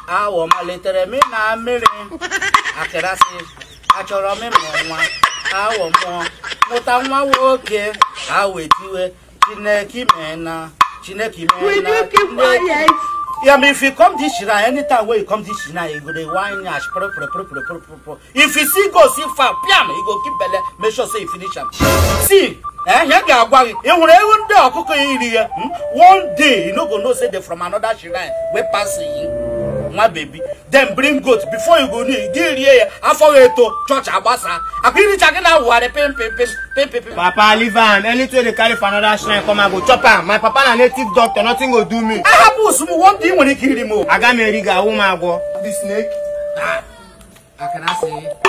Awo malitere mi na mmiri. Akerasi achọrọ m ịmụ nwa. Awo mụọ mụta nwa nwoke. Awetiwe Chineke mena. Will you keep quiet? Yeah, if you come this shrine, anytime when you come this shrine, you go the wine ash. If you see go see far, piam, you go keep belly. Make sure say you finish them. See, one day you no go know say they from another shrine. We passing, my baby. Then bring goat before you go need. Deal here, after to church abasa. I finish again now. What a pim. Papa, leave on. Anything they carry for another shrine, come and go chop him. My papa a native doctor, nothing will do me. I have some one thing when he kill him. I got me a riga, woman go. The snake. How can I say?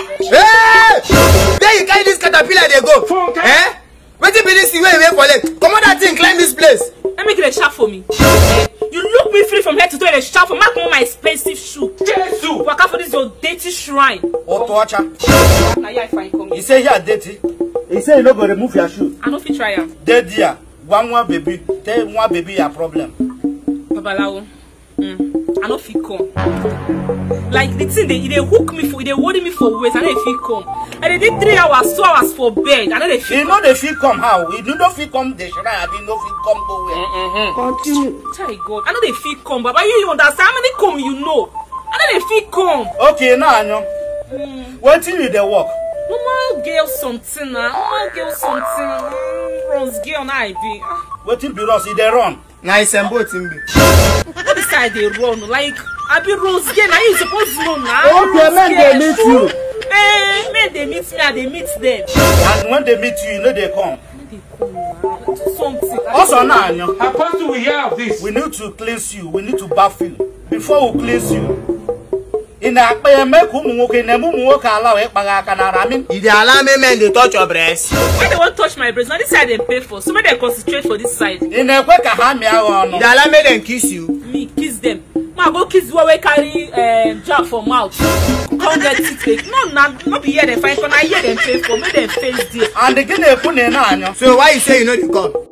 Hey! There you carry this caterpillar, they go. Eh? Wait till this thing where you for it. Come on, that thing, climb this place. Let me get a shaft for me. You look me free from head to toe in a shaft for mark my expensive shoe. Jesus! Walk out for this your dirty shrine. Or torture. Now yeah, if I come. You say you are dirty. He say you no go remove your shoe. I no fit try am. Dead dear. One baby. Tell one baby your problem. Babalawo. I no fit come. Like the thing they hook me for, they hold me for ways, and they fit come. And they did 3 hours, 2 hours for bed, and then they fit. You know they fit come how? You do not fit come the shrine, I no fit come go where. Continue. Try God. I know they fit come, but you understand how many come you know? I know they fit come. Okay, now I know. What till you they walk? Normal girl something now. Normal girl something. Rose girl now I be. What till be Rose? They run. Nice and both in me. What side they run? Like I be Rose girl. Now you supposed to run now. Okay, men they meet you. Men they meet me and they meet them. And when they meet you, you know they come. They come now. Do something. Also now I know. Apostle, we hear of this. We need to cleanse you. We need to bath you before we cleanse you. In a make allow it. If they allow me, men, they touch your breast. Why they won't touch my breast? Now this side they pay for. So maybe they concentrate for this side. In a quick hand me on. If they allow me, then kiss you. Me kiss them. Ma go kiss where we carry jar for mouth. Come get it. No be here they find. Can I hear them pay for? Make them face there. And they get put in on. So why you say you know the come?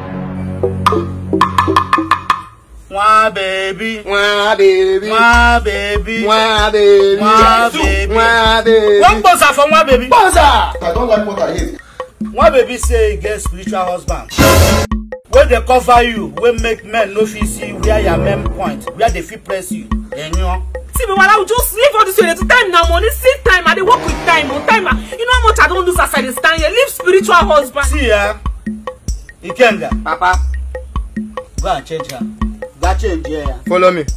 Mwah baby, Mwah baby, mwah baby, mwah baby, mwah baby, mwah baby. One buzzer for mwah baby. Buzzer! I don't like what I hear. Mwah baby say he get spiritual husband. When they cover you, when make men no fit see where your men point, where they fit press you. And you know. See me while I will just leave all this way to time now money, see time, and they work with time, on time. You know how much I don't lose as I stand here. Leave spiritual husband. See Ikenga. Papa. Go and change her. Go change here. Follow me.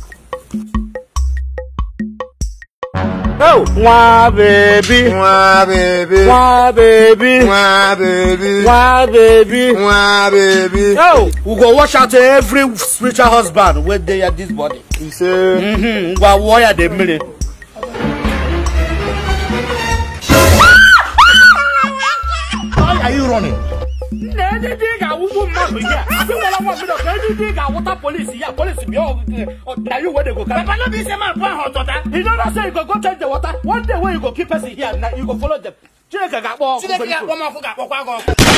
Oh, mwah baby, Mwah baby, mwah baby, mwah baby, mwah baby, mwah baby. Oh, we go wash out every spiritual husband where they are this body. You say, Go wire the minute. Why are you running? Anything I won't marry here. I don't want to anything I want a police here. Police be all now you where they go. Papa no be say man point hot water. You don't say you go change the water. One day when you go keep us here, now you go follow them. Chile ka go.